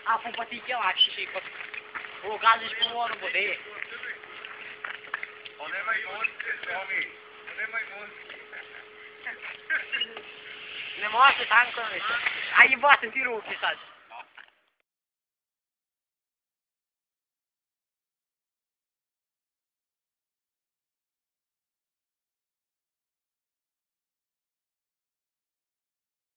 A popaticchia là, ci lo caso di buono potere. Non è mai morto, Tommy. Non è mai morto. Ne morto tanto, hai fatto tiro, chissà.